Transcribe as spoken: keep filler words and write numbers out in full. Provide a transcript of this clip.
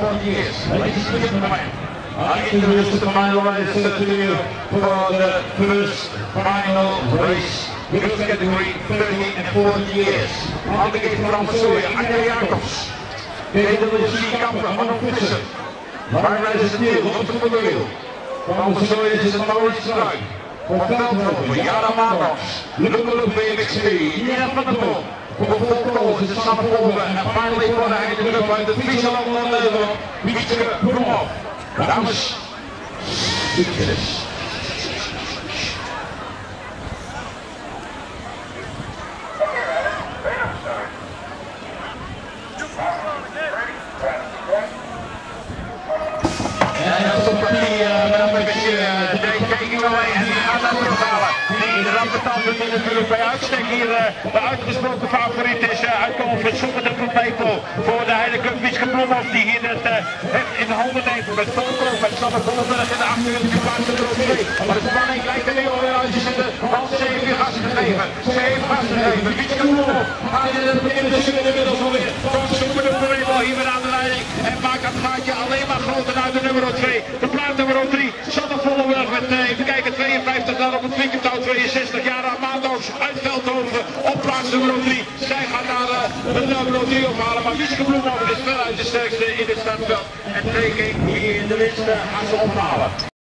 forty years. Ladies and gentlemen, I introduce the final race to you for the first final race. Girls category thirty and forty years. Aan de gate van Amsterdam, Anja Jacobs. K W C Kamper, Manon Visser. Rijder is het Niel, op de voorwiel. Van Amsterdam is het Maurice Struik. Van Veldhoven, Jara Maanders. Lukkelo B M X P, Jan van der Boom. Voor Volkoos is het Sam Volven. En finally voor de Heide Club uit het Friese land van Nederland, Wietske Bloemhoff. Dames, succes! En dat is op papier, dan een beetje de taking away en die gaat dat terughalen. Die de rampenstand die natuurlijk bij uitstek hier de uitgesproken favoriet is uitkomen van Sommige van Petel voor de Heide Cup Wietske Bloemhoff die hier het, het in de handen neemt met Volkoop, met Sander Vollenberg in de achtergrond geplaatst de trofee. Maar de spanning lijkt er nu al weer uit te zitten, want ze heeft weer gas gegeven. Ze heeft gas gegeven. Wietske Bloemhoff gaat in het begin de zin inmiddels alweer. Van Sommige van Petel hier weer aan de leiding en maakt dat gaatje alleen maar groter uit de nummer twee. De plaat nummer drie, Sander Vollenberg met, even kijken, tweeënvijftig, dan op het linkertouw tweeënzestig, Jara Maanders uit Veldhoven op plaats nummer drie. Zij gaat naar uh, de nummer drie ophalen, maar Wietske Bloemhoff is veruit de sterkste in het startveld. En twee keer hier in de winst uh, gaan ze ophalen.